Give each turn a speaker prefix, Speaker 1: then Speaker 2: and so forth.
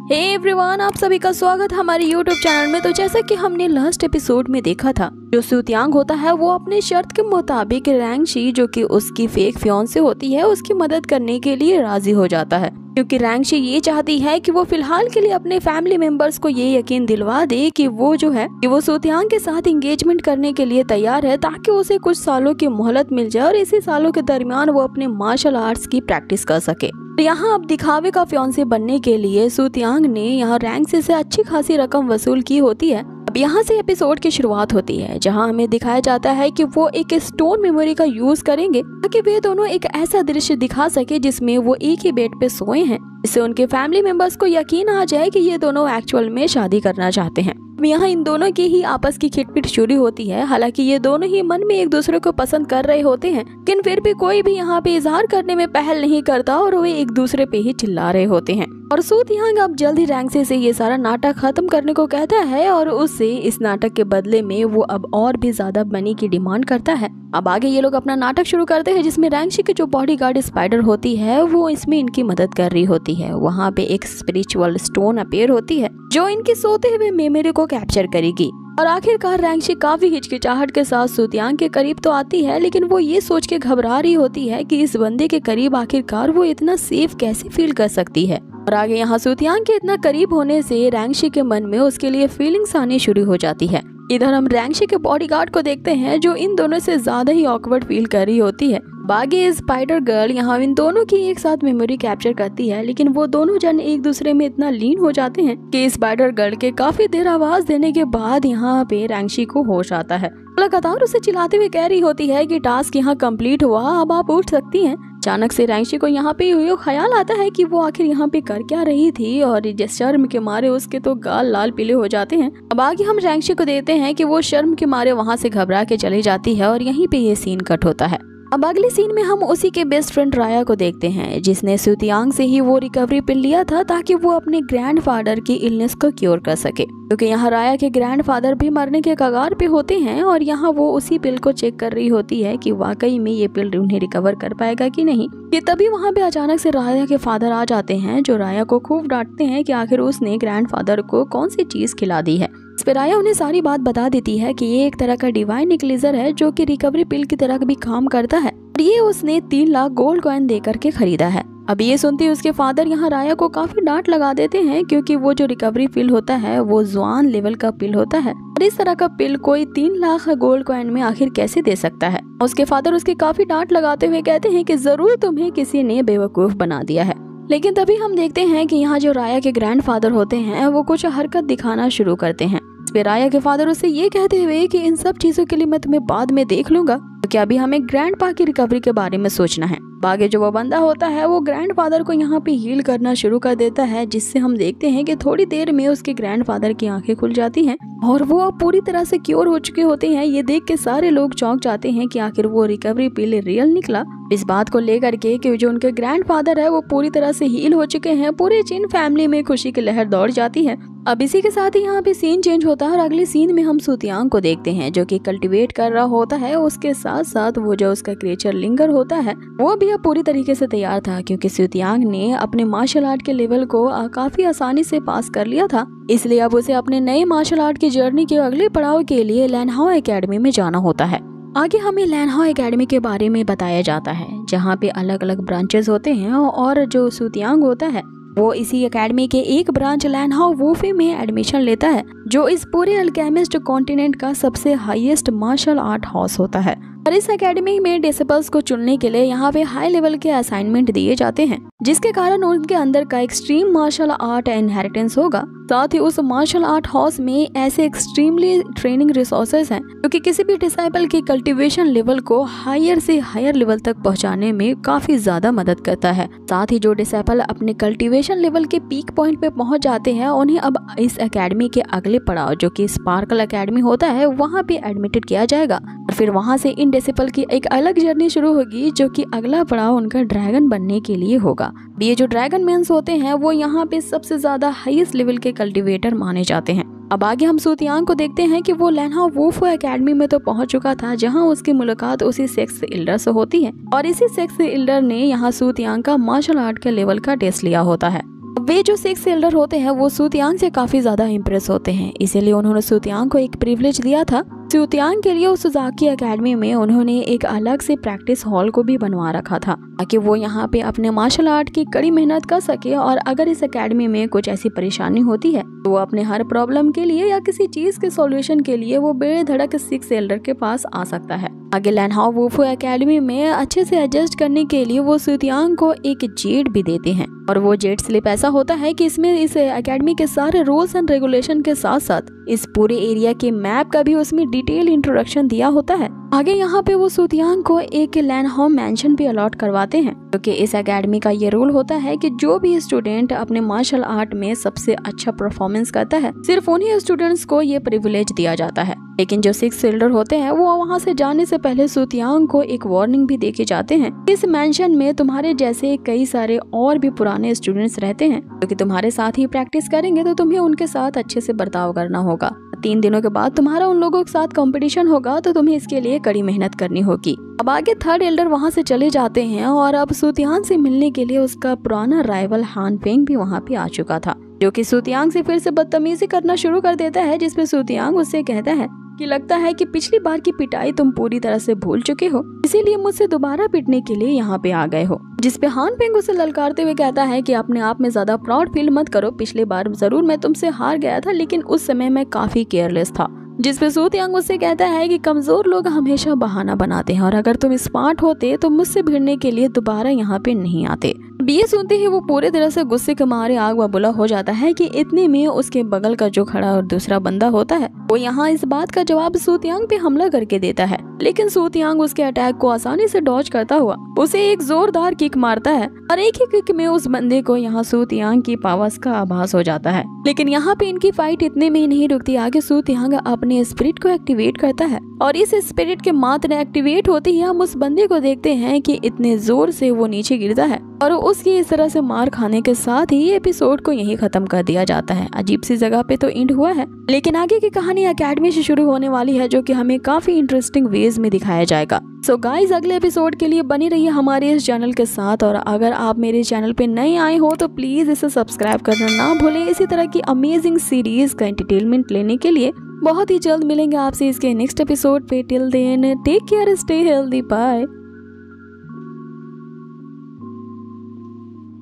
Speaker 1: Hey everyone, आप सभी का स्वागत हमारे यूट्यूब चैनल में। तो जैसा कि हमने लास्ट एपिसोड में देखा था, जो सुतियांग होता है वो अपने शर्त के मुताबिक रैंगशी, जो कि उसकी फेक फियांसे होती है, उसकी मदद करने के लिए राजी हो जाता है, क्योंकि रैंगशी ये चाहती है कि वो फिलहाल के लिए अपने फैमिली मेंबर्स को ये यकीन दिलवा दे कि वो सुतियांग के साथ एंगेजमेंट करने के लिए तैयार है, ताकि उसे कुछ सालों की मोहलत मिल जाए और इसी सालों के दरमियान वो अपने मार्शल आर्ट्स की प्रैक्टिस कर सके। यहाँ अब दिखावे का फियांसे बनने के लिए सुतियांग ने यहाँ रैंगशी से अच्छी खासी रकम वसूल की होती है। अब यहाँ से एपिसोड की शुरुआत होती है, जहाँ हमें दिखाया जाता है कि वो एक स्टोन मेमोरी का यूज करेंगे ताकि वे दोनों एक ऐसा दृश्य दिखा सके जिसमें वो एक ही बेड पे सोए हैं, इससे उनके फैमिली मेंबर्स को यकीन आ जाए कि ये दोनों एक्चुअल में शादी करना चाहते हैं। यहाँ इन दोनों की ही आपस की खिटपिट शुरू होती है। हालांकि ये दोनों ही मन में एक दूसरे को पसंद कर रहे होते हैं, लेकिन फिर भी कोई भी यहाँ पे इजहार करने में पहल नहीं करता और वे एक दूसरे पे ही चिल्ला रहे होते हैं। और सुतियांग अब जल्द ही रैंगशी से ये सारा नाटक खत्म करने को कहता है और उससे इस नाटक के बदले में वो अब और भी ज्यादा मनी की डिमांड करता है। अब आगे ये लोग अपना नाटक शुरू करते हैं, जिसमें रैंगशी की जो बॉडीगार्ड स्पाइडर होती है वो इसमें इनकी मदद कर रही होती है। वहाँ पे एक स्पिरिचुअल स्टोन अपीयर होती है जो इनकी सोते हुए मेमोरी को कैप्चर करेगी। और आखिरकार रैंगशी काफी हिचकिचाहट के साथ सुतियांग के करीब तो आती है, लेकिन वो ये सोच के घबरा रही होती है कि इस बंदे के करीब आखिरकार वो इतना सेफ कैसे फील कर सकती है। और आगे यहाँ सुतियांग के इतना करीब होने से रैंगशी के मन में उसके लिए फीलिंग्स आनी शुरू हो जाती है। इधर हम रैंगशी के बॉडीगार्ड को देखते हैं, जो इन दोनों से ज्यादा ही ऑकवर्ड फील कर रही होती है। बागी स्पाइडर गर्ल यहाँ इन दोनों की एक साथ मेमोरी कैप्चर करती है, लेकिन वो दोनों जन एक दूसरे में इतना लीन हो जाते हैं कि स्पाइडर गर्ल के काफी देर आवाज देने के बाद यहाँ पे रैंगशी को होश आता है। लगातार उसे चिल्लाते हुए कह रही होती है कि टास्क यहाँ कंप्लीट हुआ, अब आप उठ सकती हैं। अचानक से रैंगशी को यहाँ पे ये ख्याल आता है कि वो आखिर यहाँ पे कर क्या रही थी, और जिस शर्म के मारे उसके तो गाल लाल पीले हो जाते हैं। अब आगे हम रैंगशी को देते हैं कि वो शर्म के मारे वहाँ से घबरा के चली जाती है और यहीं पे ये सीन कट होता है। अब अगले सीन में हम उसी के बेस्ट फ्रेंड राया को देखते हैं, जिसने सुतियांग से ही वो रिकवरी पिल लिया था ताकि वो अपने ग्रैंडफादर की इलनेस को क्योर कर सके, क्योंकि यहाँ राया के ग्रैंडफादर भी मरने के कगार पे होते हैं। और यहाँ वो उसी पिल को चेक कर रही होती है कि वाकई में ये पिल उन्हें रिकवर कर पाएगा कि नहीं। कि तभी वहाँ पे अचानक से राया के फादर आ जाते हैं, जो राया को खूब डांटते हैं कि आखिर उसने ग्रैंडफादर को कौन सी चीज खिला दी है। इस पर राया उन्हें सारी बात बता देती है कि ये एक तरह का डिवाइन इक्विलाइजर है, जो कि रिकवरी पिल की तरह भी काम करता है, और ये उसने 3 लाख गोल्ड कॉइन देकर के खरीदा है। अब ये सुनते उसके फादर यहाँ राया को काफी डांट लगा देते हैं, क्योंकि वो जो रिकवरी पिल होता है वो जुआन लेवल का पिल होता है, और इस तरह का पिल कोई 3 लाख गोल्ड कॉइन में आखिर कैसे दे सकता है। उसके फादर उसके काफी डांट लगाते हुए कहते हैं कि जरूर तुम्हें किसी ने बेवकूफ बना दिया है। लेकिन तभी हम देखते हैं कि यहाँ जो राया के ग्रैंडफादर होते हैं वो कुछ हरकत दिखाना शुरू करते हैं। इस पे राया के फादर उससे ये कहते हुए कि इन सब चीजों के लिए मैं तुम्हें बाद में देख लूंगा, क्योंकि अभी हमें ग्रैंडपा की रिकवरी के बारे में सोचना है। आगे जो वो बंदा होता है वो ग्रैंडफादर को यहाँ पे हील करना शुरू कर देता है, जिससे हम देखते हैं कि थोड़ी देर में उसके ग्रैंडफादर की आंखें खुल जाती हैं और वो अब पूरी तरह से क्योर हो चुके होते हैं। ये देख के सारे लोग चौंक जाते हैं कि आखिर वो रिकवरी पिल रियल निकला। इस बात को लेकर के कि जो उनके ग्रैंडफादर है वो पूरी तरह से हील हो चुके हैं, पूरे चिन फैमिली में खुशी की लहर दौड़ जाती है। अब इसी के साथ ही यहाँ पे सीन चेंज होता है और अगले सीन में हम सुतियांग को देखते हैं, जो कि कल्टीवेट कर रहा होता है। उसके साथ साथ वो जो उसका क्रिएचर लिंगर होता है वो भी अब पूरी तरीके से तैयार था, क्योंकि सुतियांग ने अपने मार्शल आर्ट के लेवल को काफी आसानी से पास कर लिया था। इसलिए अब उसे अपने नए मार्शल आर्ट की जर्नी के अगले पड़ाव के लिए लैनहाओ एकेडमी में जाना होता है। आगे हमें लैनहाओ एकेडमी के बारे में बताया जाता है, जहाँ पे अलग अलग ब्रांचेस होते हैं, और जो सुतियांग होता है वो इसी एकेडमी के एक ब्रांच लैनहाओ वूफे में एडमिशन लेता है, जो इस पूरे अल्केमिस्ट कॉन्टिनेंट का सबसे हाईएस्ट मार्शल आर्ट हाउस होता है। और इस एकेडमी में डिसिपल्स को चुनने के लिए यहाँ पे हाई लेवल के असाइनमेंट दिए जाते हैं, जिसके कारण उनके अंदर का एक्सट्रीम मार्शल आर्ट इनहेरिटेंस होगा। साथ ही उस मार्शल आर्ट हाउस में ऐसे एक्सट्रीमली ट्रेनिंग रिसोर्सेज हैं, जो कि किसी भी डिसाइपल की कल्टीवेशन लेवल को हायर से हायर लेवल तक पहुंचाने में काफी ज्यादा मदद करता है। साथ ही जो डिसाइपल अपने कल्टीवेशन लेवल के पीक पॉइंट पे पहुंच जाते हैं, उन्हें अब इस एकेडमी के अगले पड़ाव, जो कि स्पार्कल एकेडमी होता है, वहाँ पे एडमिटेड किया जाएगा। और फिर वहाँ से इन डिसिपल की एक अलग जर्नी शुरू होगी, जो कि अगला पड़ाव उनका ड्रैगन बनने के लिए होगा। ये जो ड्रैगन मैंस होते हैं वो यहाँ पे सबसे ज्यादा हाईएस्ट लेवल के कल्टीवेटर माने जाते हैं। अब आगे हम सुतियांग को देखते हैं कि वो लैनहाओ वूफे एकेडमी में तो पहुंच चुका था, जहां उसकी मुलाकात उसी सेक्स इल्डर से होती है, और इसी सेक्स इल्डर ने यहाँ सुतियांग का मार्शल आर्ट के लेवल का टेस्ट लिया होता है। वे जो 6th एल्डर होते हैं वो सूतियांग से काफी ज्यादा इम्प्रेस होते हैं, इसीलिए उन्होंने सूतियांग को एक प्रिविलेज दिया था। सूतियांग के लिए उस उजाकी एकेडमी में उन्होंने एक अलग से प्रैक्टिस हॉल को भी बनवा रखा था ताकि वो यहाँ पे अपने मार्शल आर्ट की कड़ी मेहनत कर सके, और अगर इस एकेडमी में कुछ ऐसी परेशानी होती है तो वो अपने हर प्रॉब्लम के लिए या किसी चीज के सॉल्यूशन के लिए वो बेधड़क 6th एल्डर के पास आ सकता है। आगे लैनहाओ वुफू एकेडमी में अच्छे से एडजस्ट करने के लिए वो सूतियांग को एक जेट भी देते हैं, और वो जेट स्लिप ऐसा होता है कि इसमें इस एकेडमी के सारे रूल्स एंड रेगुलेशन के साथ साथ इस पूरे एरिया के मैप का भी उसमें डिटेल इंट्रोडक्शन दिया होता है। आगे यहाँ पे वो सूतियांग को एक लैनहाओ मेंशन भी अलॉट करवाते हैं, क्योंकि इस एकेडमी का ये रूल होता है कि जो भी स्टूडेंट अपने मार्शल आर्ट में सबसे अच्छा परफॉर्मेंस करता है सिर्फ उन्हीं स्टूडेंट्स को ये प्रिविलेज दिया जाता है। लेकिन जो 6th एल्डर होते हैं वो वहाँ से जाने से पहले सूतियांग को एक वार्निंग भी देके जाते हैं। इस मेंशन में तुम्हारे जैसे कई सारे और भी पुराने स्टूडेंट्स रहते हैं, क्योंकि तुम्हारे साथ ही प्रैक्टिस करेंगे तो तुम्हें उनके साथ अच्छे से बर्ताव करना होगा। 3 दिनों के बाद तुम्हारा उन लोगों के साथ कंपटीशन होगा, तो तुम्हें इसके लिए कड़ी मेहनत करनी होगी। अब आगे 3rd एल्डर वहाँ से चले जाते हैं, और अब सूतियांग से मिलने के लिए उसका पुराना राइवल हान फेंग भी वहाँ पे आ चुका था, जो कि सूतियांग से फिर से बदतमीजी करना शुरू कर देता है, जिसपे सूतियांग उससे कहता है कि लगता है कि पिछली बार की पिटाई तुम पूरी तरह से भूल चुके हो, इसीलिए मुझसे दोबारा पिटने के लिए यहाँ पे आ गए हो। जिसपे हान फेंग उसे ललकारते हुए कहता है कि अपने आप में ज्यादा प्राउड फील मत करो, पिछली बार जरूर मैं तुमसे हार गया था, लेकिन उस समय मैं काफी केयरलेस था। जिसपे सूतियांग उससे कहता है कि कमजोर लोग हमेशा बहाना बनाते हैं, और अगर तुम स्मार्ट होते तो मुझसे भिड़ने के लिए दोबारा यहाँ पे नहीं आते। ये सुनते ही वो पूरे तरह से गुस्से के मारे आग बबूला हो जाता है कि इतने में उसके बगल का जो खड़ा और दूसरा बंदा होता है वो यहाँ इस बात का जवाब सूतियांग पे हमला करके देता है, लेकिन सूतियांग उसके अटैक को आसानी से डॉज करता हुआ उसे एक जोरदार किक मारता है, और एक ही किक में उस बंदे को यहाँ सूतियांग की पावर्स का आभास हो जाता है। लेकिन यहाँ पे इनकी फाइट इतने में ही नहीं रुकती, आगे सूतियांग अपने स्पिरिट को एक्टिवेट करता है, और इस स्पिरिट के मात्र एक्टिवेट होते ही हम उस बंदे को देखते हैं कि इतने जोर से वो नीचे गिरता है, और उसकी इस तरह से मार खाने के साथ ही एपिसोड को यहीं खत्म कर दिया जाता है। अजीब सी जगह पे तो एंड हुआ है, लेकिन आगे की कहानी एकेडमी से शुरू होने वाली है, जो कि हमें काफी इंटरेस्टिंग वेज में दिखाया जाएगा। सो गाइज, अगले एपिसोड के लिए बनी रहिए हमारे इस चैनल के साथ, और अगर आप मेरे चैनल पे नए आए हो तो प्लीज इसे सब्सक्राइब करना ना भूलें। इसी तरह की अमेजिंग सीरीज का एंटरटेनमेंट लेने के लिए बहुत ही जल्द मिलेंगे आपसे इसके नेक्स्ट एपिसोड पे। Till then take care, stay healthy, bye.